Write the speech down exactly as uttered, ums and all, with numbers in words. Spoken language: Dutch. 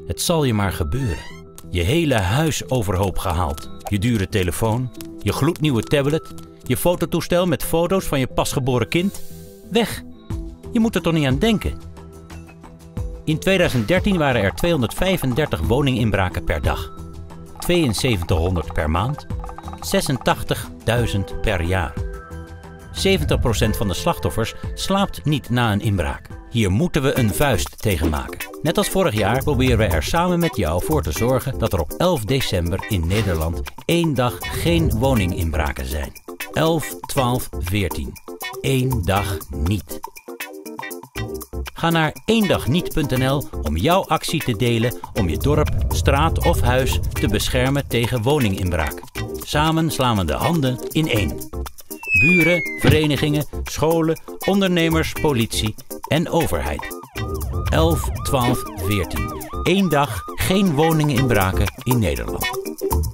Het zal je maar gebeuren. Je hele huis overhoop gehaald. Je dure telefoon, je gloednieuwe tablet, je fototoestel met foto's van je pasgeboren kind. Weg. Je moet er toch niet aan denken. In tweeduizend dertien waren er tweehonderdvijfendertig woninginbraken per dag. tweeënzeventighonderd per maand. zesentachtigduizend per jaar. zeventig procent van de slachtoffers slaapt niet na een inbraak. Hier moeten we een vuist tegen maken. Net als vorig jaar proberen we er samen met jou voor te zorgen dat er op elf december in Nederland één dag geen woninginbraken zijn. elf, twaalf, veertien. Eén dag niet. Ga naar eendagniet punt n l om jouw actie te delen om je dorp, straat of huis te beschermen tegen woninginbraak. Samen slaan we de handen in één. Buren, verenigingen, scholen, ondernemers, politie en overheid. elf, twaalf, veertien. Eén dag geen woninginbraken in Nederland.